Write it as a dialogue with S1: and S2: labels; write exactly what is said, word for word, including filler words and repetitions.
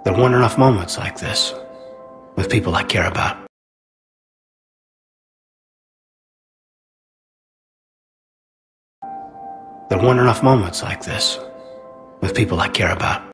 S1: There weren't enough moments like this with people I care about. There weren't enough moments like this with people I care about.